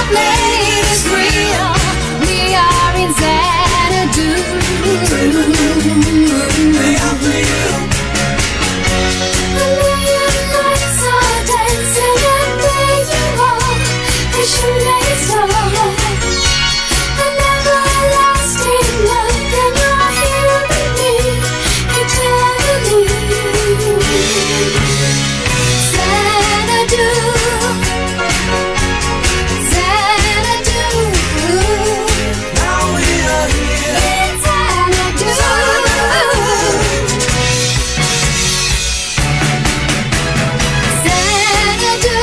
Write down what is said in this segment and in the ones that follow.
blade is real. We are in Xanadu. They are for you. A million lights are dancing and there you are, the shooting star. An everlasting look and you're here with me eternally. Xanadu, Xanadu. Now we are here. In Xanadu. Xanadu,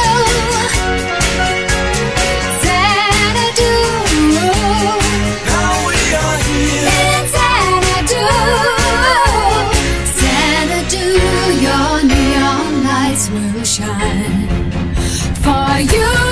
Xanadu. Now we are here. In Xanadu, Xanadu, your neon lights will shine for you.